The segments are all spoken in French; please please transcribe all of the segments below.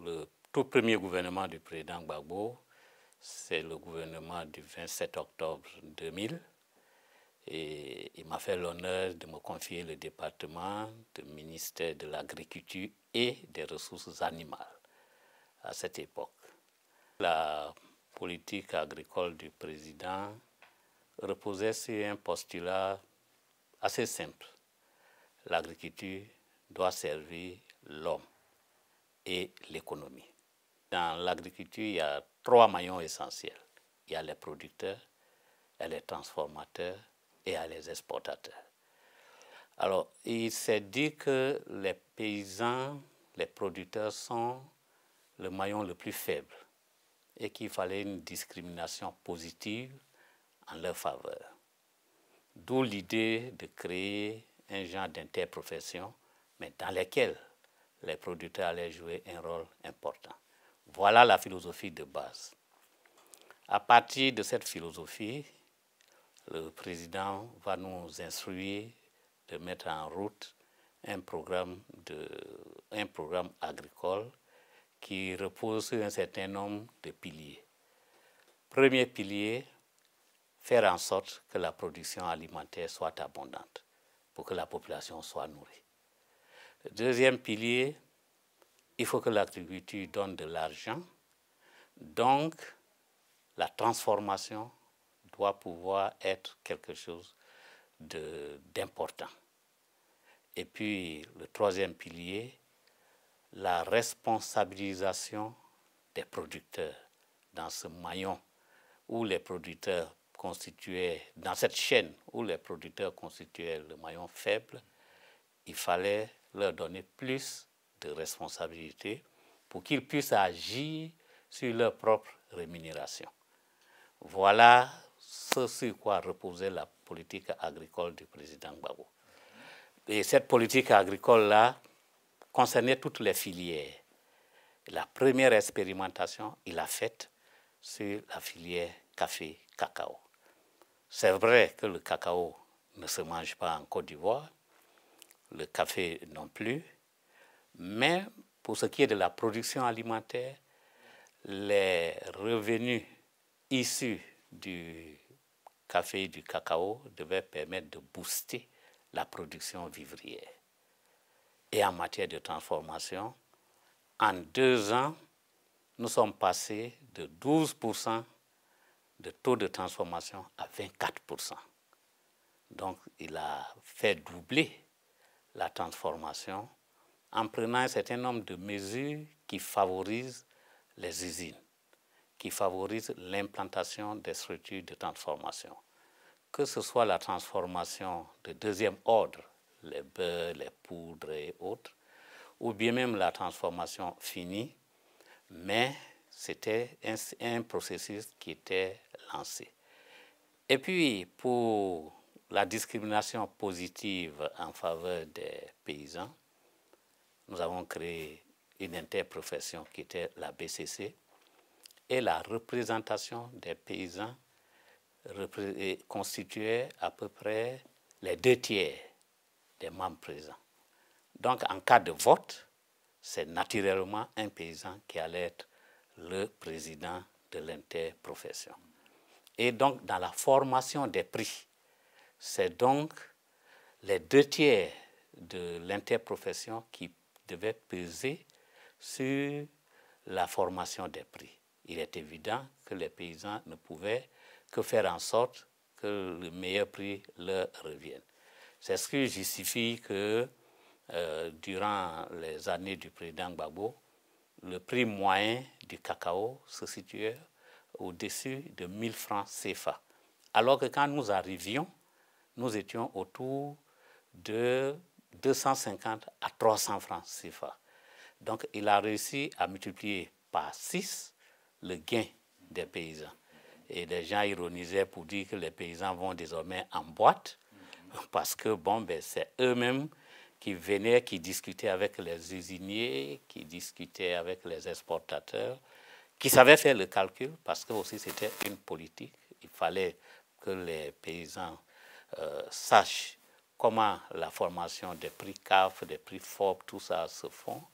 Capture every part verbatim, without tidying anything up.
le tout premier gouvernement du président Gbagbo, c'est le gouvernement du vingt-sept octobre deux mille. Et il m'a fait l'honneur de me confier le département du ministère de l'Agriculture et des Ressources animales à cette époque. La politique agricole du président reposait sur un postulat assez simple. L'agriculture doit servir l'homme et l'économie. Dans l'agriculture, il y a trois maillons essentiels. Il y a les producteurs, il y a les transformateurs et il y a les exportateurs. Alors, il s'est dit que les paysans, les producteurs sont le maillon le plus faible et qu'il fallait une discrimination positive en leur faveur. D'où l'idée de créer un genre d'interprofession, mais dans lesquelles les producteurs allaient jouer un rôle important. Voilà la philosophie de base. À partir de cette philosophie, le président va nous instruire de mettre en route un programme, de, un programme agricole qui repose sur un certain nombre de piliers. Premier pilier, faire en sorte que la production alimentaire soit abondante pour que la population soit nourrie. Deuxième pilier, il faut que l'agriculture donne de l'argent. Donc, la transformation doit pouvoir être quelque chose d'important. Et puis, le troisième pilier, la responsabilisation des producteurs dans ce maillon où les producteurs constituaient, dans cette chaîne où les producteurs constituaient le maillon faible, il fallait leur donner plus de responsabilités pour qu'ils puissent agir sur leur propre rémunération. Voilà ce sur quoi reposait la politique agricole du président Gbagbo. Et cette politique agricole-là concernait toutes les filières. La première expérimentation, il l'a faite sur la filière café-cacao. C'est vrai que le cacao ne se mange pas en Côte d'Ivoire, le café non plus, mais pour ce qui est de la production alimentaire, les revenus issus du café et du cacao devaient permettre de booster la production vivrière. Et en matière de transformation, en deux ans, nous sommes passés de douze pour cent de taux de transformation à vingt-quatre pour cent. Donc, il a fait doubler la transformation en prenant un certain nombre de mesures qui favorisent les usines, qui favorisent l'implantation des structures de transformation. Que ce soit la transformation de deuxième ordre, les beurres, les poudres et autres, ou bien même la transformation finie, mais c'était un, un processus qui était lancé. Et puis, pour la discrimination positive en faveur des paysans, nous avons créé une interprofession qui était la B C C et la représentation des paysans constituait à peu près les deux tiers des membres présents. Donc, en cas de vote, c'est naturellement un paysan qui allait être le président de l'interprofession. Et donc, dans la formation des prix, c'est donc les deux tiers de l'interprofession qui devaient peser sur la formation des prix. Il est évident que les paysans ne pouvaient que faire en sorte que le meilleur prix leur revienne. C'est ce qui justifie que euh, durant les années du président Gbagbo, le prix moyen du cacao se situait au-dessus de mille francs C F A. Alors que quand nous arrivions, nous étions autour de deux cent cinquante à trois cents francs C F A. Donc il a réussi à multiplier par six le gain des paysans. Et les gens ironisaient pour dire que les paysans vont désormais en boîte parce que bon, ben, c'est eux-mêmes qui venaient, qui discutaient avec les usiniers, qui discutaient avec les exportateurs, qui savaient faire le calcul parce que aussi c'était une politique. Il fallait que les paysans euh, sachent comment la formation des prix C A F, des prix F O B, tout ça se font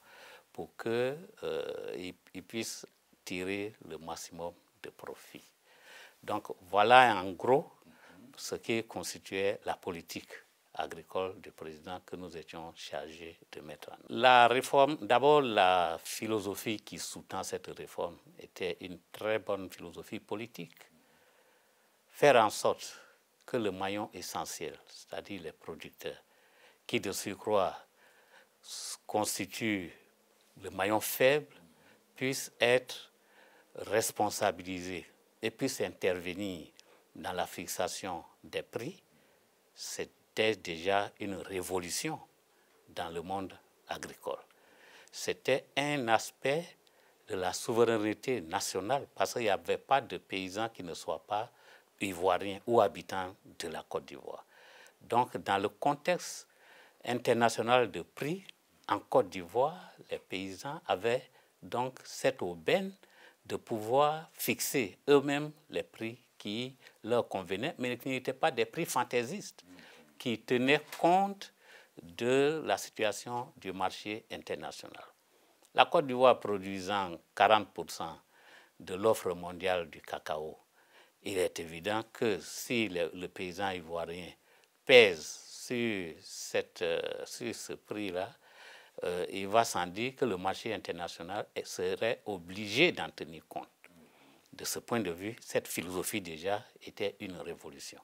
pour qu'ils euh, puissent tirer le maximum de profit. Donc voilà en gros ce qui constituait la politique agricole du président que nous étions chargés de mettre en œuvre. La réforme, d'abord la philosophie qui sous-tend cette réforme était une très bonne philosophie politique. Faire en sorte que le maillon essentiel, c'est-à-dire les producteurs, qui de surcroît constituent le maillon faible, puissent être responsabilisés et puissent intervenir dans la fixation des prix, c'était déjà une révolution dans le monde agricole. C'était un aspect de la souveraineté nationale parce qu'il n'y avait pas de paysans qui ne soient pas ivoiriens ou habitants de la Côte d'Ivoire. Donc, dans le contexte international de prix, en Côte d'Ivoire, les paysans avaient donc cette aubaine de pouvoir fixer eux-mêmes les prix qui leur convenaient, mais qui n'étaient pas des prix fantaisistes, qui tenaient compte de la situation du marché international. La Côte d'Ivoire produisant quarante pour cent de l'offre mondiale du cacao, il est évident que si le, le paysan ivoirien pèse sur, cette, euh, sur ce prix-là, euh, il va sans dire que le marché international serait obligé d'en tenir compte. De ce point de vue, cette philosophie déjà était une révolution.